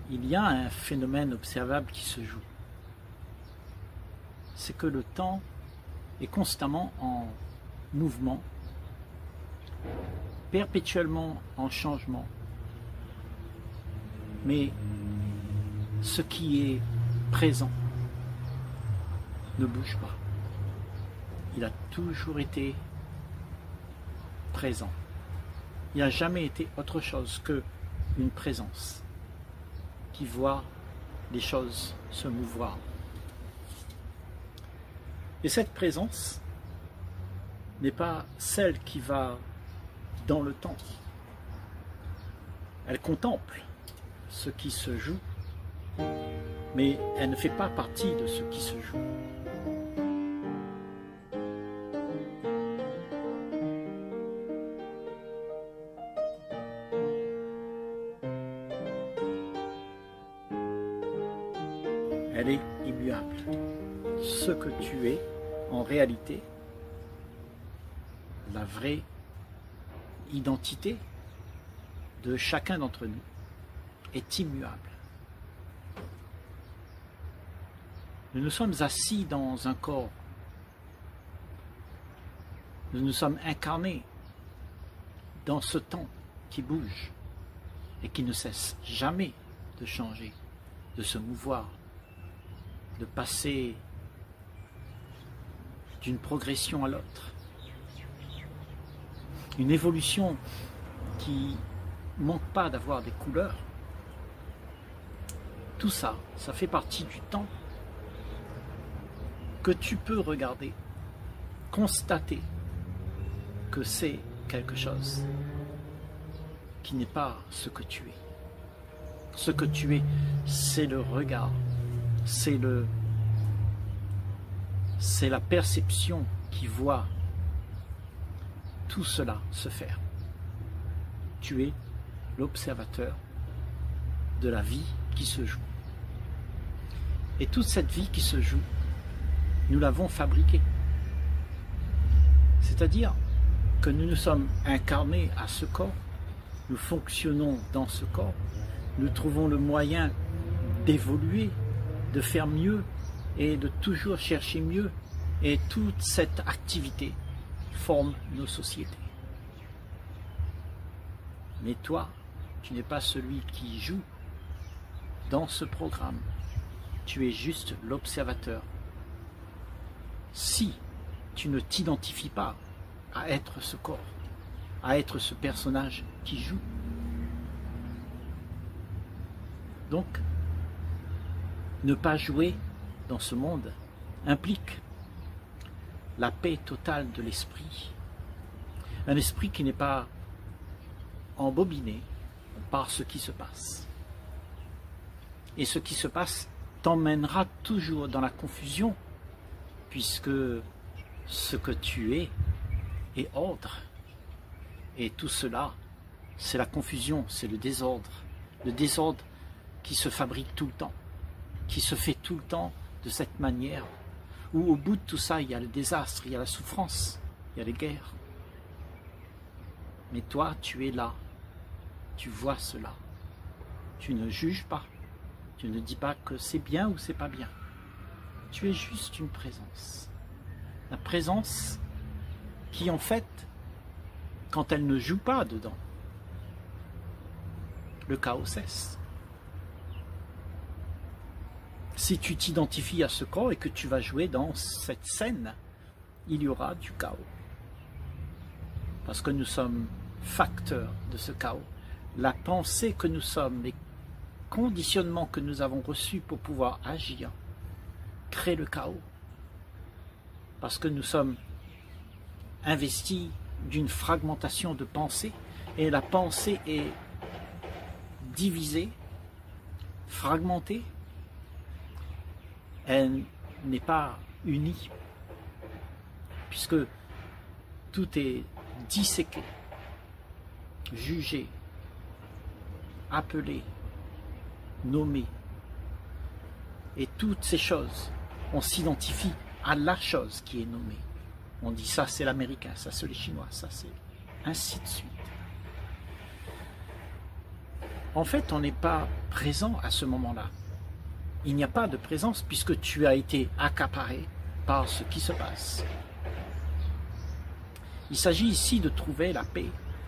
il y a un phénomène observable qui se joue. C'est que le temps est constamment en mouvement, perpétuellement en changement. Mais ce qui est présent ne bouge pas. Il a toujours été présent. Il n'a jamais été autre chose qu'une présence qui voit les choses se mouvoir. Et cette présence n'est pas celle qui va dans le temps. Elle contemple ce qui se joue, mais elle ne fait pas partie de ce qui se joue. Elle est immuable. Ce que tu es, en réalité, la vraie identité de chacun d'entre nous est immuable. Nous nous sommes assis dans un corps. Nous nous sommes incarnés dans ce temps qui bouge et qui ne cesse jamais de changer, de se mouvoir, de passer d'une progression à l'autre. Une évolution qui ne manque pas d'avoir des couleurs. Tout ça, ça fait partie du temps que tu peux regarder, constater que c'est quelque chose qui n'est pas ce que tu es. Ce que tu es, c'est le regard, c'est la perception qui voit tout cela se faire. Tu es l'observateur de la vie qui se joue. Et toute cette vie qui se joue, nous l'avons fabriquée. C'est-à-dire que nous nous sommes incarnés à ce corps, nous fonctionnons dans ce corps, nous trouvons le moyen d'évoluer, de faire mieux et de toujours chercher mieux. Et toute cette activité forme nos sociétés. Mais toi, tu n'es pas celui qui joue dans ce programme. Tu es juste l'observateur. Si tu ne t'identifies pas à être ce corps, à être ce personnage qui joue. Donc, ne pas jouer dans ce monde implique la paix totale de l'esprit. Un esprit qui n'est pas embobiné par ce qui se passe. Et ce qui se passe t'emmènera toujours dans la confusion, puisque ce que tu es est ordre. Et tout cela, c'est la confusion, c'est le désordre. Le désordre qui se fabrique tout le temps, qui se fait tout le temps de cette manière, où au bout de tout ça, il y a le désastre, il y a la souffrance, il y a les guerres. Mais toi, tu es là, tu vois cela. Tu ne juges pas, tu ne dis pas que c'est bien ou c'est pas bien. Tu es juste une présence. La présence qui, en fait, quand elle ne joue pas dedans, le chaos cesse. Si tu t'identifies à ce corps et que tu vas jouer dans cette scène, il y aura du chaos. Parce que nous sommes facteurs de ce chaos. La pensée que nous sommes, les conditionnements que nous avons reçus pour pouvoir agir, créent le chaos. Parce que nous sommes investis d'une fragmentation de pensée, et la pensée est divisée, fragmentée, elle n'est pas unie, puisque tout est disséqué, jugé, appelé, nommé. Et toutes ces choses, on s'identifie à la chose qui est nommée. On dit ça c'est l'américain, ça c'est les chinois, ça c'est ainsi de suite. en fait, on n'est pas présent à ce moment-là. Il n'y a pas de présence puisque tu as été accaparé par ce qui se passe. Il s'agit ici de trouver la paix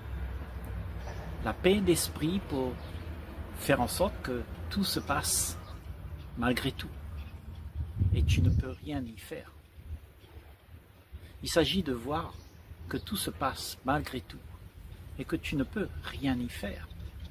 d'esprit pour faire en sorte que tout se passe malgré tout et tu ne peux rien y faire. Il s'agit de voir que tout se passe malgré tout et que tu ne peux rien y faire.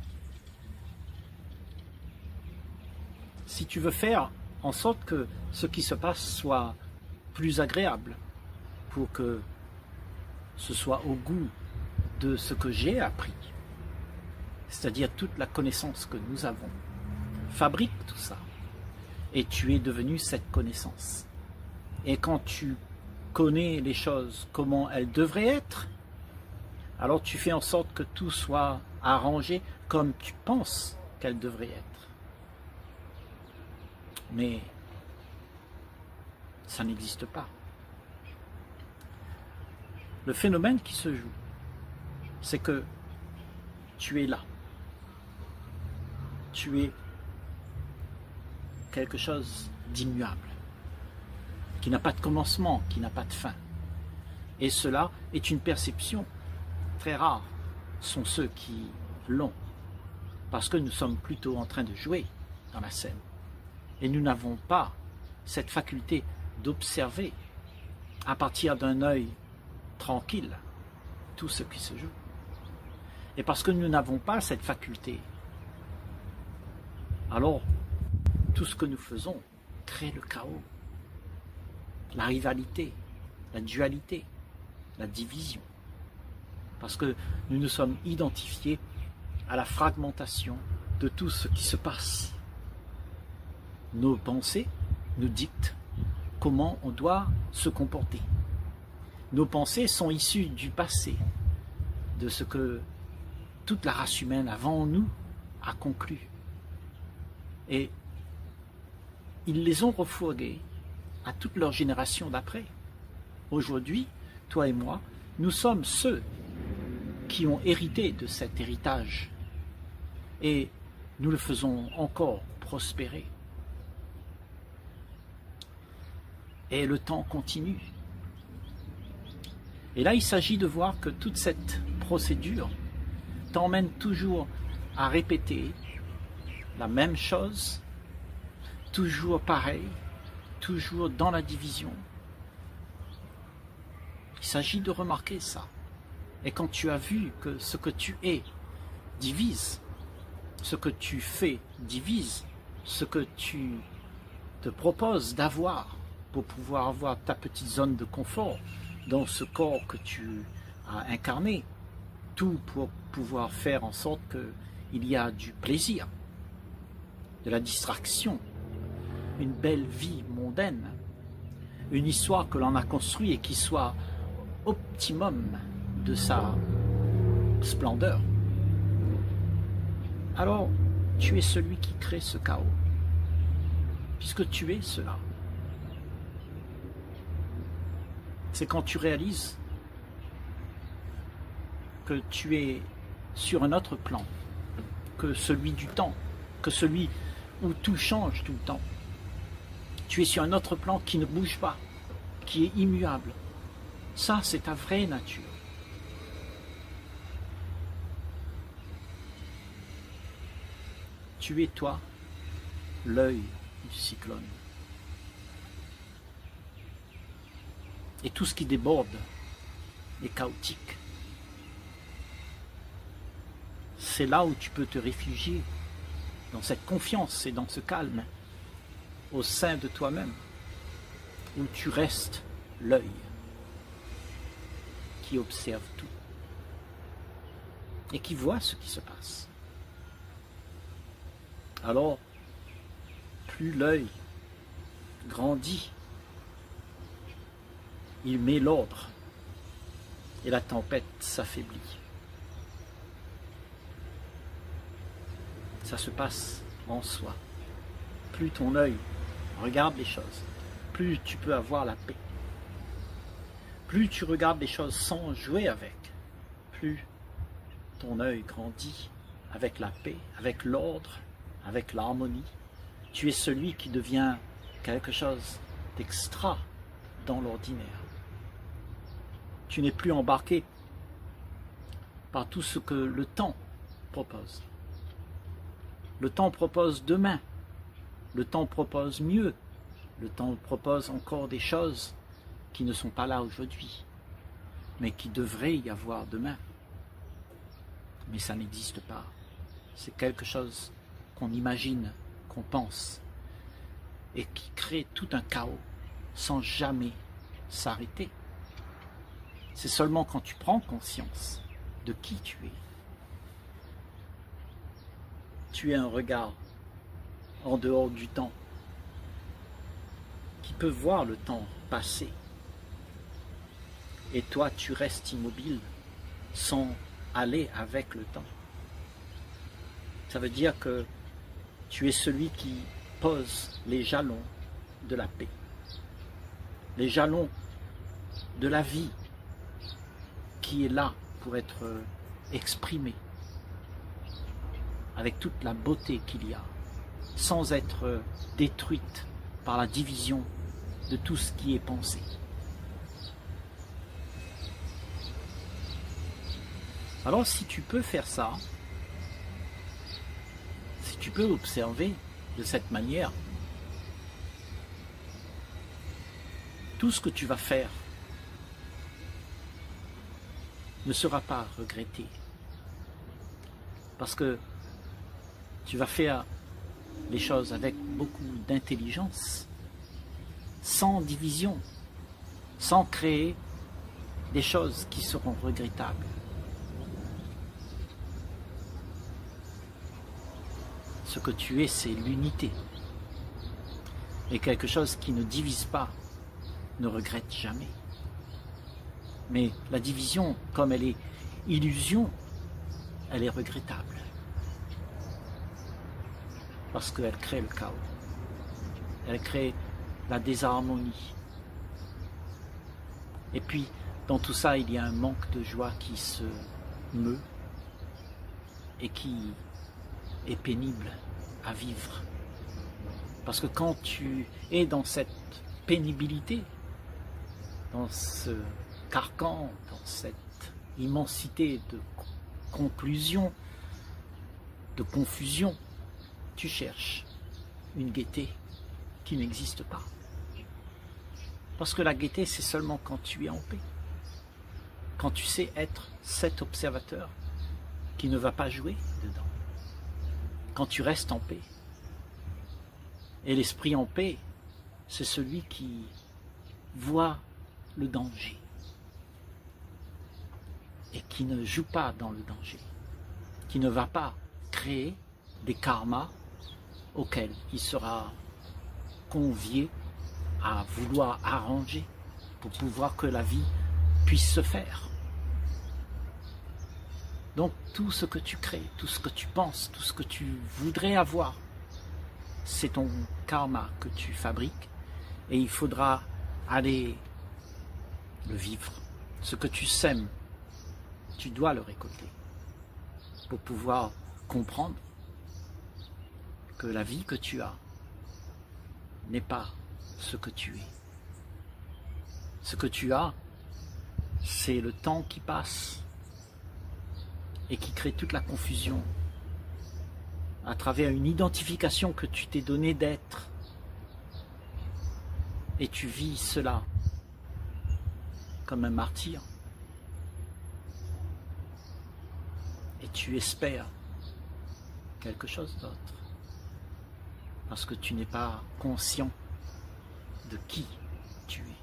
Si tu veux faire en sorte que ce qui se passe soit plus agréable, pour que ce soit au goût de ce que j'ai appris, c'est-à-dire toute la connaissance que nous avons, fabrique tout ça, et tu es devenu cette connaissance. Et quand tu connais les choses comment elles devraient être, alors tu fais en sorte que tout soit arrangé comme tu penses qu'elles devraient être. Mais ça n'existe pas. Le phénomène qui se joue, c'est que tu es là. Tu es quelque chose d'immuable, qui n'a pas de commencement, qui n'a pas de fin. Et cela est une perception très rare, sont ceux qui l'ont, parce que nous sommes plutôt en train de jouer dans la scène. Et nous n'avons pas cette faculté d'observer à partir d'un œil tranquille tout ce qui se joue. Et parce que nous n'avons pas cette faculté, alors tout ce que nous faisons crée le chaos, la rivalité, la dualité, la division. Parce que nous nous sommes identifiés à la fragmentation de tout ce qui se passe. Nos pensées nous dictent comment on doit se comporter. Nos pensées sont issues du passé, de ce que toute la race humaine avant nous a conclu. Et ils les ont refourguées à toute leur génération d'après. Aujourd'hui, toi et moi, nous sommes ceux qui ont hérité de cet héritage et nous le faisons encore prospérer. Et le temps continue. Et là, il s'agit de voir que toute cette procédure t'emmène toujours à répéter la même chose, toujours pareil, toujours dans la division. Il s'agit de remarquer ça. Et quand tu as vu que ce que tu es divise, ce que tu fais divise, ce que tu te proposes d'avoir pour pouvoir avoir ta petite zone de confort dans ce corps que tu as incarné, tout pour pouvoir faire en sorte qu'il y a du plaisir, de la distraction, une belle vie mondaine, une histoire que l'on a construite et qui soit optimum de sa splendeur. Alors, tu es celui qui crée ce chaos, puisque tu es cela. C'est quand tu réalises que tu es sur un autre plan que celui du temps, que celui où tout change tout le temps. Tu es sur un autre plan qui ne bouge pas, qui est immuable. Ça, c'est ta vraie nature. Tu es toi, l'œil du cyclone. Et tout ce qui déborde est chaotique. C'est là où tu peux te réfugier, dans cette confiance et dans ce calme, au sein de toi-même, où tu restes l'œil qui observe tout et qui voit ce qui se passe. Alors, plus l'œil grandit, il met l'ordre et la tempête s'affaiblit. Ça se passe en soi. Plus ton œil regarde les choses, plus tu peux avoir la paix. Plus tu regardes les choses sans jouer avec, plus ton œil grandit avec la paix, avec l'ordre, avec l'harmonie. Tu es celui qui devient quelque chose d'extra dans l'ordinaire. Tu n'es plus embarqué par tout ce que le temps propose. Le temps propose demain. Le temps propose mieux. Le temps propose encore des choses qui ne sont pas là aujourd'hui, mais qui devraient y avoir demain. Mais ça n'existe pas. C'est quelque chose qu'on imagine, qu'on pense, et qui crée tout un chaos sans jamais s'arrêter. C'est seulement quand tu prends conscience de qui tu es un regard en dehors du temps, qui peut voir le temps passer. Et toi, tu restes immobile sans aller avec le temps. Ça veut dire que tu es celui qui pose les jalons de la paix, les jalons de la vie qui est là pour être exprimée avec toute la beauté qu'il y a, sans être détruite par la division de tout ce qui est pensé. Alors si tu peux faire ça, si tu peux observer de cette manière, tout ce que tu vas faire ne sera pas regretté. Parce que tu vas faire les choses avec beaucoup d'intelligence, sans division, sans créer des choses qui seront regrettables. Ce que tu es, c'est l'unité. Et quelque chose qui ne divise pas ne regrette jamais. Mais la division, comme elle est illusion, elle est regrettable. Parce qu'elle crée le chaos. Elle crée la désharmonie. Et puis, dans tout ça, il y a un manque de joie qui se meut et qui est pénible à vivre. Parce que quand tu es dans cette pénibilité, dans ce carcan, dans cette immensité de conclusion, de confusion, tu cherches une gaieté qui n'existe pas. Parce que la gaieté, c'est seulement quand tu es en paix. Quand tu sais être cet observateur qui ne va pas jouer dedans. Quand tu restes en paix. Et l'esprit en paix, c'est celui qui voit le danger et qui ne joue pas dans le danger, qui ne va pas créer des karmas auxquels il sera convié à vouloir arranger pour pouvoir que la vie puisse se faire. Donc tout ce que tu crées, tout ce que tu penses, tout ce que tu voudrais avoir, c'est ton karma que tu fabriques et il faudra aller le vivre. Ce que tu sèmes, tu dois le récolter pour pouvoir comprendre que la vie que tu as n'est pas ce que tu es. Ce que tu as, c'est le temps qui passe et qui crée toute la confusion à travers une identification que tu t'es donné d'être. Et tu vis cela comme un martyr. Et tu espères quelque chose d'autre. Parce que tu n'es pas conscient de qui tu es.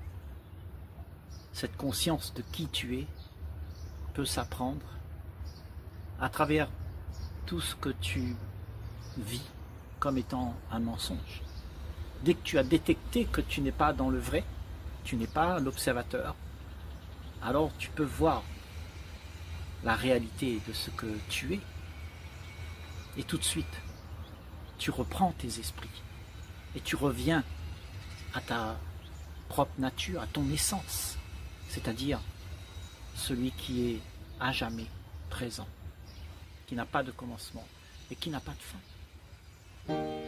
Cette conscience de qui tu es peut s'apprendre à travers tout ce que tu vis comme étant un mensonge. Dès que tu as détecté que tu n'es pas dans le vrai, tu n'es pas l'observateur, alors tu peux voir la réalité de ce que tu es. Et tout de suite, tu reprends tes esprits et tu reviens à ta propre nature, à ton essence, c'est-à-dire celui qui est à jamais présent. qui n'a pas de commencement et qui n'a pas de fin.